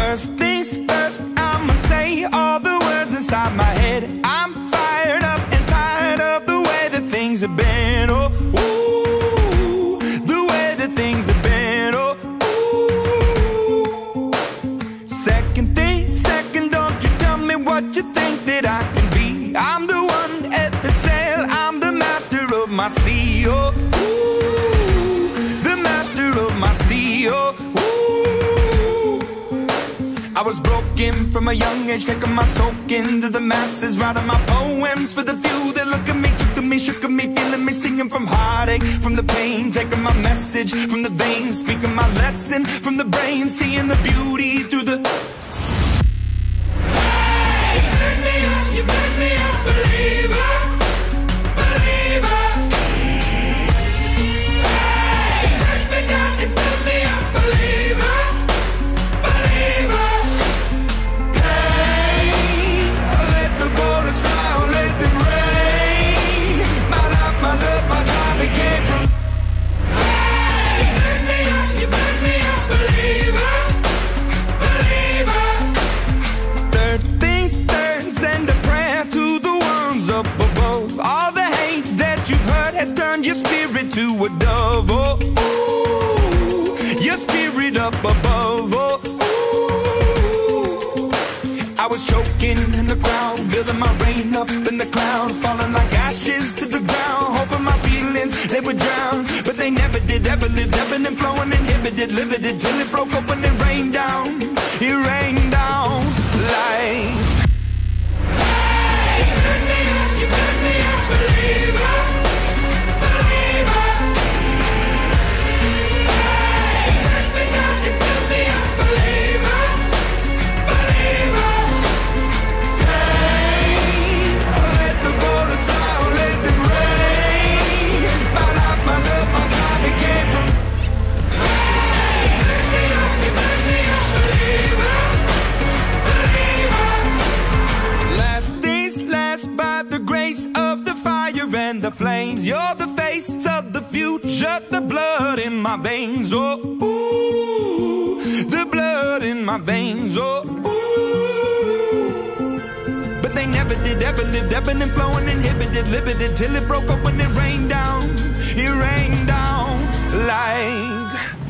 First things first, I'ma say all the words inside my head. I'm fired up and tired of the way that things have been. Oh, ooh, the way that things have been. Oh, ooh. Second thing, second, don't you tell me what you think that I can be. I'm the one at the sail, I'm the master of my sea. Oh, ooh, the master of my sea. Oh, I was broken from a young age, taking my soak into the masses, writing my poems for the few that look at me, took to me, shook at me, feeling me, singing from heartache, from the pain, taking my message from the veins, speaking my lesson from the brain, seeing the beauty through the... Hey, you burn me up, you burn me up, believer, believer. Hey, you burn me down, you burn me up, believer, believer. Your spirit to a dove, oh, ooh, your spirit up above, oh, ooh. I was choking in the crowd, building my rain up in the cloud, falling like ashes to the ground, hoping my feelings, they would drown, but they never did, ever lived, ebbing and flowing, inhibited, limited, till it broke up when it rained down like... Hey, you burn me up, you burn me up, believer. And the flames, you're the face of the future, the blood in my veins, oh, ooh, the blood in my veins, oh, ooh. But they never did, ever lived, ebbing and flowing, inhibited, limited, till it broke up when it rained down like...